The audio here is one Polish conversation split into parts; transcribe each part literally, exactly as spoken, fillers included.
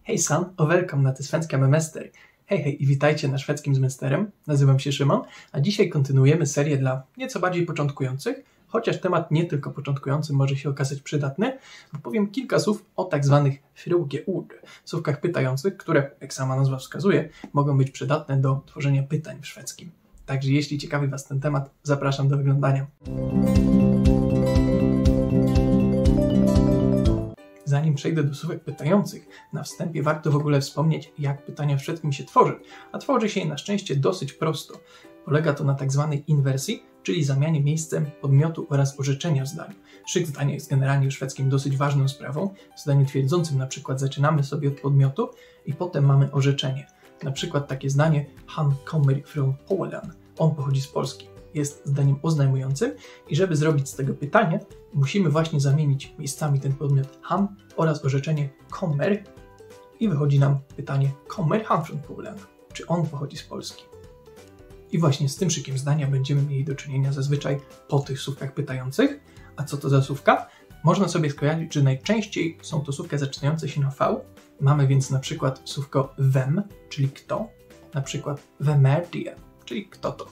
Hejsan och välkomna till Svenska med Mester. Hej, hej i witajcie na szwedzkim z Mesterem. Nazywam się Szymon, a dzisiaj kontynuujemy serię dla nieco bardziej początkujących, chociaż temat nie tylko początkujący może się okazać przydatny, bo powiem kilka słów o tak zwanych frågeord, słówkach pytających, które, jak sama nazwa wskazuje, mogą być przydatne do tworzenia pytań w szwedzkim. Także jeśli ciekawi Was ten temat, zapraszam do oglądania. Zanim przejdę do słówek pytających, na wstępie warto w ogóle wspomnieć, jak pytania w szwedzkim się tworzy, a tworzy się je na szczęście dosyć prosto. Polega to na tak zwanej inwersji, czyli zamianie miejscem podmiotu oraz orzeczenia w zdaniu. Szyk zdania jest generalnie w szwedzkim dosyć ważną sprawą. W zdaniu twierdzącym na przykład zaczynamy sobie od podmiotu i potem mamy orzeczenie. Na przykład takie zdanie Han kommer från Polen. On pochodzi z Polski. Jest zdaniem oznajmującym i żeby zrobić z tego pytanie, musimy właśnie zamienić miejscami ten podmiot han oraz orzeczenie kommer i wychodzi nam pytanie kommer han från Polen, czy on pochodzi z Polski. I właśnie z tym szykiem zdania będziemy mieli do czynienia zazwyczaj po tych słówkach pytających. A co to za słówka? Można sobie skojarzyć, że najczęściej są to słówka zaczynające się na V. Mamy więc na przykład słówko vem, czyli kto, na przykład vem är det, czyli kto to.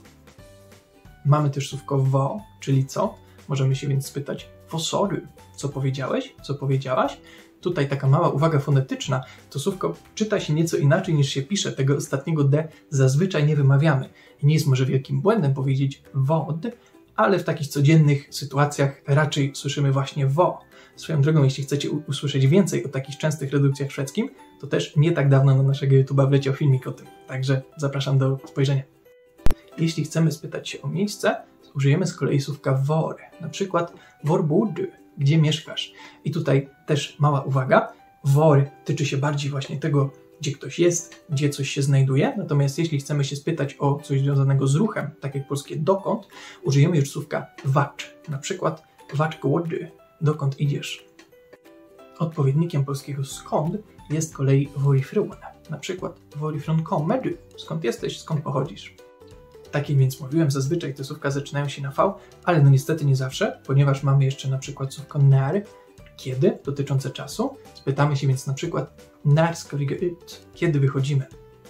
Mamy też słówko wo, czyli co. Możemy się więc spytać vad sa du? Co powiedziałeś? Co powiedziałaś? Tutaj taka mała uwaga fonetyczna. To słówko czyta się nieco inaczej niż się pisze. Tego ostatniego D zazwyczaj nie wymawiamy. I nie jest może wielkim błędem powiedzieć wod, ale w takich codziennych sytuacjach raczej słyszymy właśnie wo. Swoją drogą, jeśli chcecie usłyszeć więcej o takich częstych redukcjach w szwedzkim, to też nie tak dawno na naszego YouTube'a wleciał filmik o tym. Także zapraszam do spojrzenia. Jeśli chcemy spytać się o miejsce, użyjemy z kolei słówka var, na przykład var bor du, gdzie mieszkasz. I tutaj też mała uwaga, var tyczy się bardziej właśnie tego, gdzie ktoś jest, gdzie coś się znajduje, natomiast jeśli chcemy się spytać o coś związanego z ruchem, tak jak polskie dokąd, użyjemy już słówka vart, na przykład vart går du, dokąd idziesz. Odpowiednikiem polskiego skąd jest z kolei varifrån, na przykład varifrån kommer du, skąd jesteś, skąd pochodzisz. Tak jak więc mówiłem, zazwyczaj te słówka zaczynają się na V, ale no niestety nie zawsze, ponieważ mamy jeszcze na przykład słówko när, kiedy, dotyczące czasu. Spytamy się więc na przykład när ska vi gå ut, kiedy wychodzimy.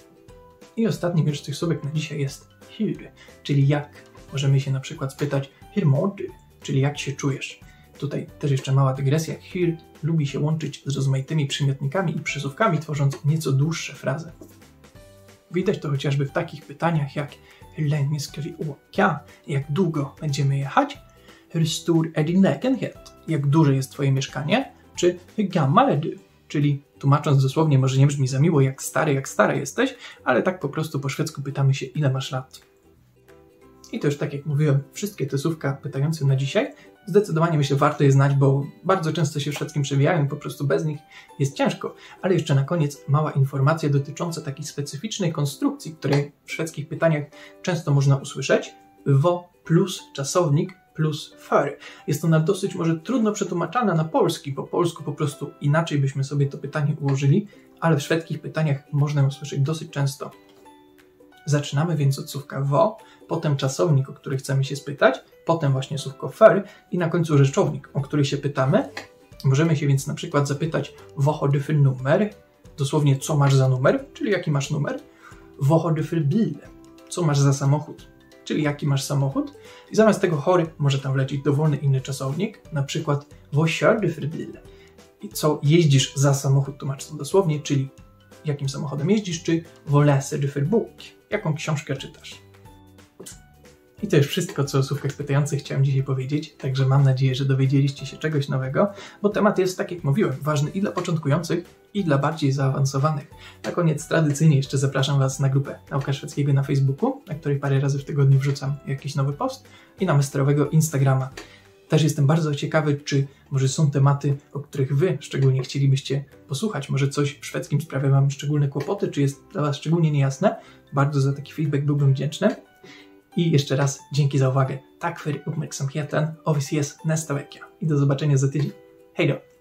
I ostatnim już z tych słówek na dzisiaj jest hur, czyli jak. Możemy się na przykład spytać hur mår du, czyli jak się czujesz. Tutaj też jeszcze mała dygresja. Hur lubi się łączyć z rozmaitymi przymiotnikami i przysłówkami, tworząc nieco dłuższe frazy. Widać to chociażby w takich pytaniach jak hur länge ska vi åka? Jak długo będziemy jechać? Hur stor är din lägenhet? Jak duże jest twoje mieszkanie? Czy hur gammal är du? Czyli tłumacząc dosłownie może nie brzmi za miło jak stary, jak stara jesteś, ale tak po prostu po szwedzku pytamy się ile masz lat. I to już tak jak mówiłem, wszystkie te słówka pytające na dzisiaj. Zdecydowanie myślę warto je znać, bo bardzo często się w szwedzkim przewijają, po prostu bez nich jest ciężko. Ale jeszcze na koniec mała informacja dotycząca takiej specyficznej konstrukcji, której w szwedzkich pytaniach często można usłyszeć. Wo plus czasownik plus för. Jest ona dosyć może trudno przetłumaczana na polski, po polsku po prostu inaczej byśmy sobie to pytanie ułożyli, ale w szwedzkich pytaniach można ją usłyszeć dosyć często. Zaczynamy więc od słówka wo, potem czasownik, o który chcemy się spytać, potem właśnie słówko för i na końcu rzeczownik, o który się pytamy. Możemy się więc na przykład zapytać vad har du för nummer, dosłownie co masz za numer, czyli jaki masz numer, vad har du för bil, co masz za samochód, czyli jaki masz samochód i zamiast tego har może tam wlecieć dowolny inny czasownik, na przykład vad kör du för bil, i co jeździsz za samochód, tłumacz to dosłownie, czyli jakim samochodem jeździsz, czy vad läser du för bok, jaką książkę czytasz. I to już wszystko, co o słówkach pytających chciałem dzisiaj powiedzieć, także mam nadzieję, że dowiedzieliście się czegoś nowego, bo temat jest, tak jak mówiłem, ważny i dla początkujących, i dla bardziej zaawansowanych. Na koniec tradycyjnie jeszcze zapraszam Was na grupę Nauka Szwedzkiego na Facebooku, na której parę razy w tygodniu wrzucam jakiś nowy post, i na mesterowego Instagrama. Też jestem bardzo ciekawy, czy może są tematy, o których Wy szczególnie chcielibyście posłuchać. Może coś w szwedzkim sprawia Wam szczególne kłopoty, czy jest dla Was szczególnie niejasne. Bardzo za taki feedback byłbym wdzięczny. I jeszcze raz dzięki za uwagę. Tack för uppmärksamheten och vi ses nästa vecka. I do zobaczenia za tydzień. Hej då!